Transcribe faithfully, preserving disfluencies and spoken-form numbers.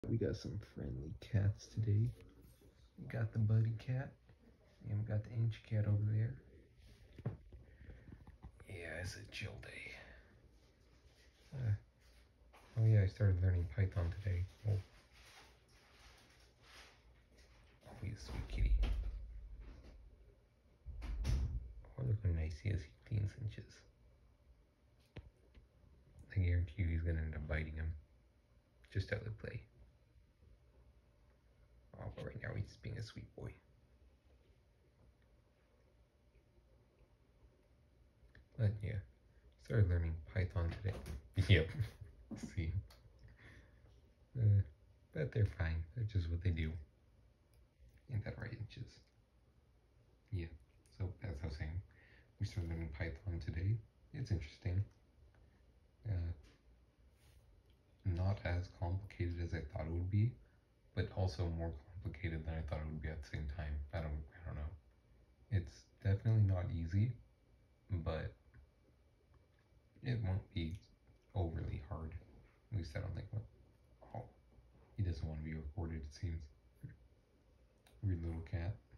We got some friendly cats today. We got the buddy cat, and we got the inch cat over there. Yeah, it's a chill day. Uh, oh yeah, I started learning Python today. Oh, oh he's a sweet kitty. Oh, look how nice he is. He cleans inches. I guarantee you he's gonna end up biting him. Just out of play. Oh, but right now he's just being a sweet boy. But yeah, started learning Python today. Yep. See. Uh, but they're fine. They're just what they do. Ain't that right, inches? Yeah. So as I was saying, we started learning Python today. It's interesting. Uh, not as complicated as I thought it would be, but also more complicated than I thought it would be at the same time. I don't, I don't know. It's definitely not easy, but it won't be overly hard. At least I don't think. Oh, he doesn't want to be recorded, it seems. Weird little cat.